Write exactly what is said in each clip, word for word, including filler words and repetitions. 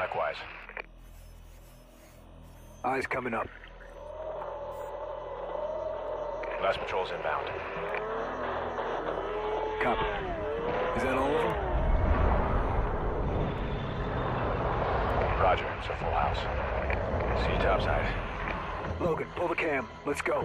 Likewise. Eyes coming up. Last patrol's inbound. Copy. Is that all of them? Roger, it's a full house. See you topside. Logan, pull the cam. Let's go.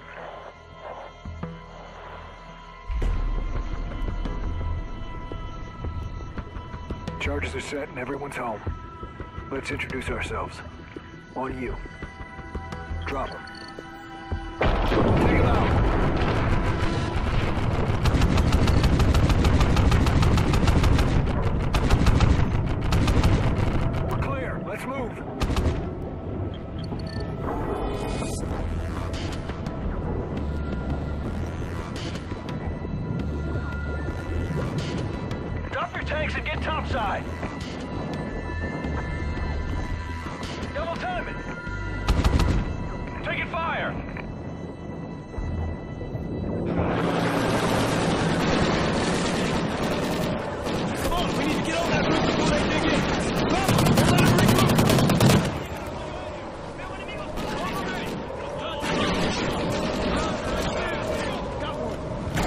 Charges are set and everyone's home. Let's introduce ourselves. On you. Drop them. Take him out. We're clear. Let's move. Drop your tanks and get topside. Double time it. Taking fire. Come on, we need to get on that roof before they dig in. Come on, let them regroup. Got one.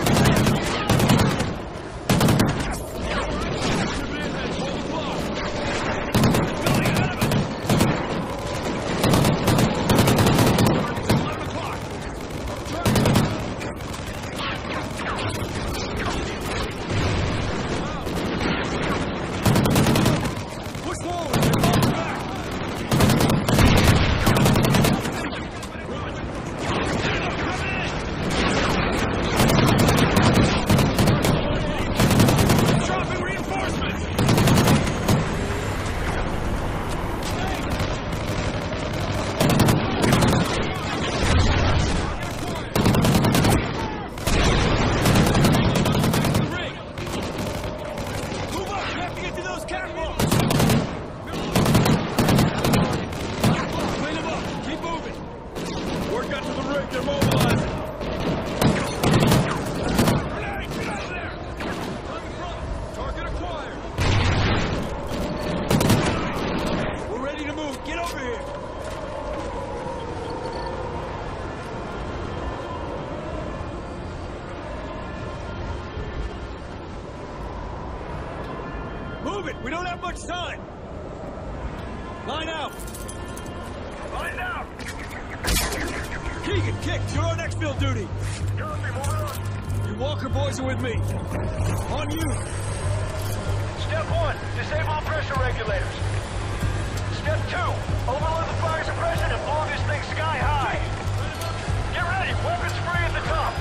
Move it! We don't have much time! Line out! Line out! Keegan, kick! You're on exfil duty! You Walker boys are with me. On you! Step one, disable the pressure regulators. Step two, overload the fire suppression and blow this thing sky high. Get ready, weapons free at the top.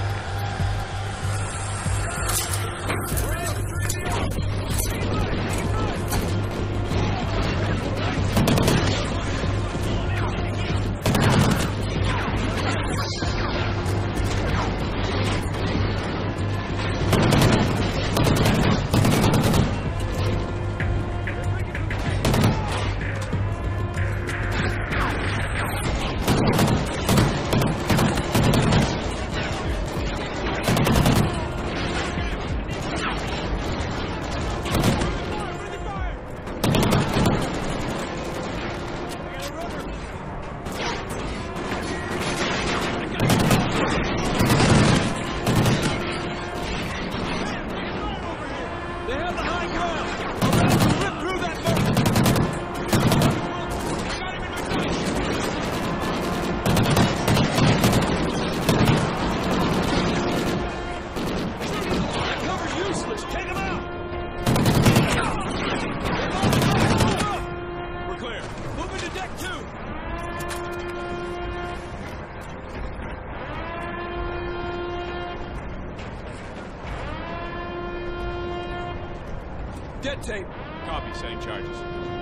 Dead tape. Copy, setting charges.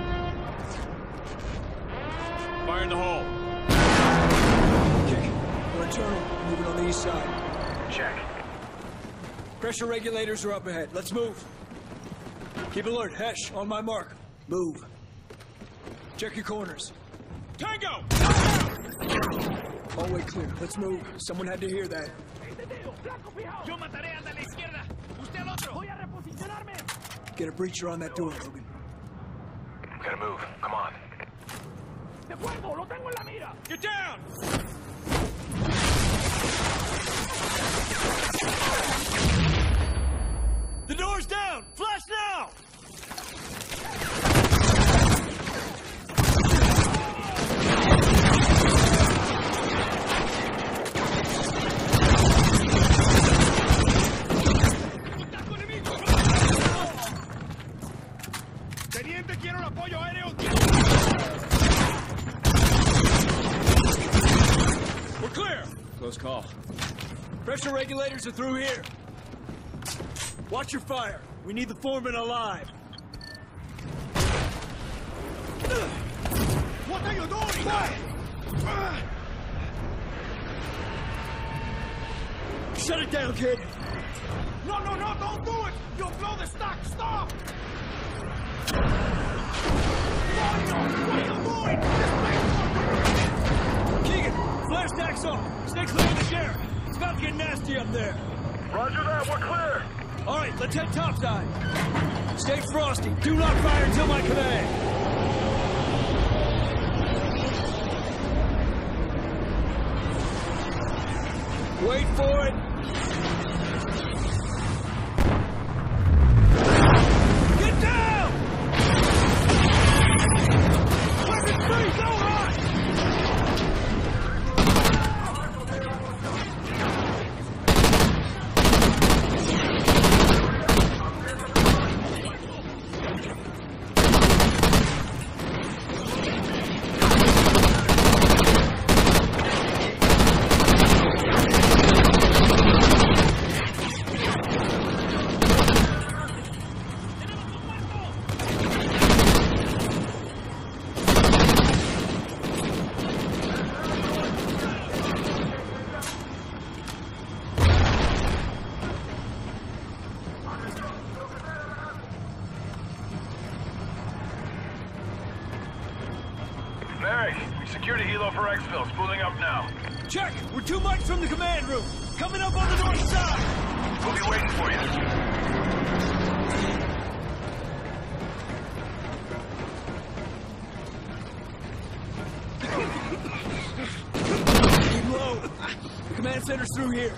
Fire in the hole. Okay, we're internal, moving on the east side. Check. Pressure regulators are up ahead. Let's move. Keep alert. Hesh, on my mark. Move. Check your corners. Tango! Hallway clear. Let's move. Someone had to hear that. Yo mataré al de la izquierda. Usted al otro. Voy a reposicionarme. Get a breacher on that door, Logan. Gotta move. Come on. ¡De fuego! ¡Lo tengo en la mira! Get down! The door's down! Flash now! Teniente, quiero el apoyo aéreo. We're clear! Close call. Pressure regulators are through here. Watch your fire. We need the foreman alive. What are you doing? Shut it down, kid. No, no, no, don't do it! You'll blow the stock! Stop! Mario, what are you doing? Keegan, flash stacks off. Stay clear of the sheriff. It's about to get nasty up there. Roger that. We're clear. All right, let's head topside. Stay frosty. Do not fire until my command. Wait for it. Get down! Weapons free, go on! Mary, we secured a helo for exfil. Spooling up now. Check! We're two mics from the command room. Coming up on the north side. We'll be waiting for you. Keep low. The command center's through here.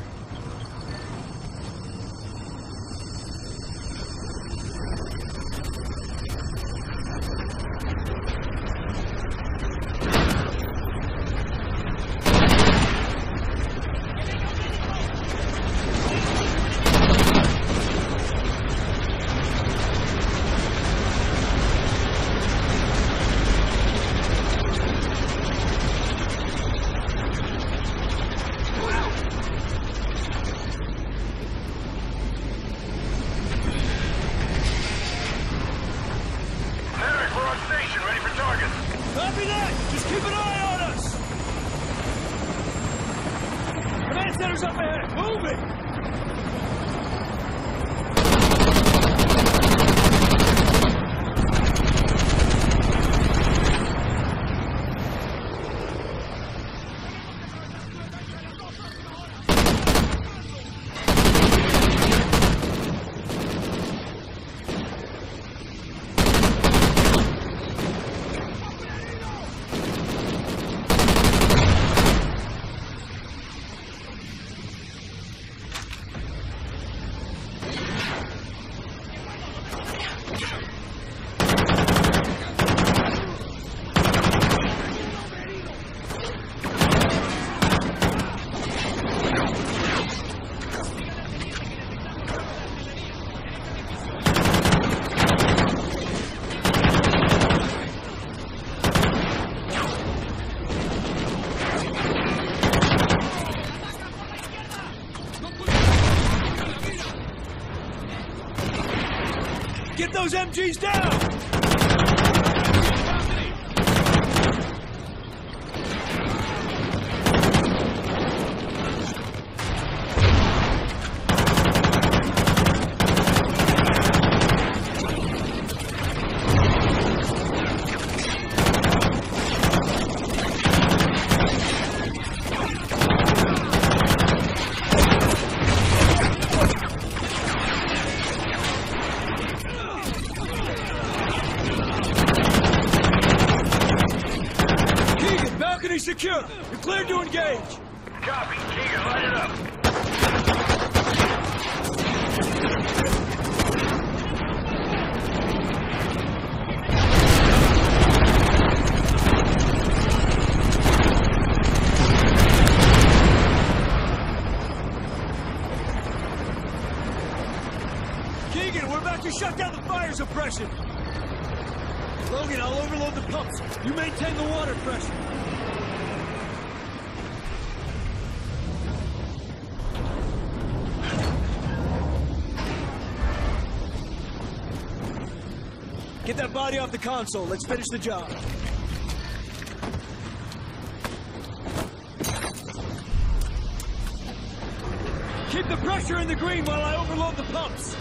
Copy that! Just keep an eye on us! Command center's up ahead! Moving! Get those M Gs down! Enemy secure! You're cleared to engage! Copy. Keegan, light it up. Keegan, we're about to shut down the fire suppression! Logan, I'll overload the pumps. You maintain the water pressure. Get that body off the console. Let's finish the job. Keep the pressure in the green while I overload the pumps.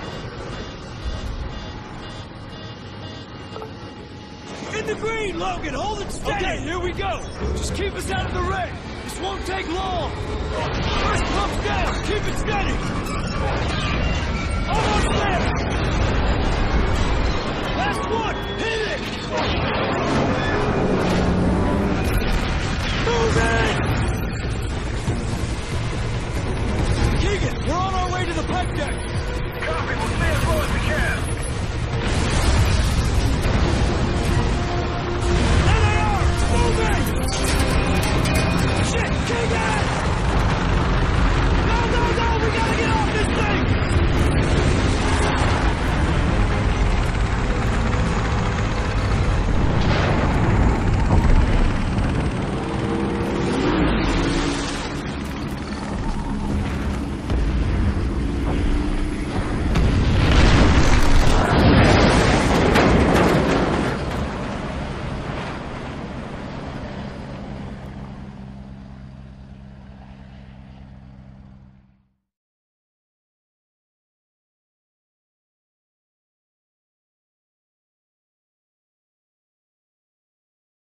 In the green, Logan! Hold it steady! Okay, here we go! Just keep us out of the red! This won't take long! First pump's down! Keep it steady! Almost there! Last one!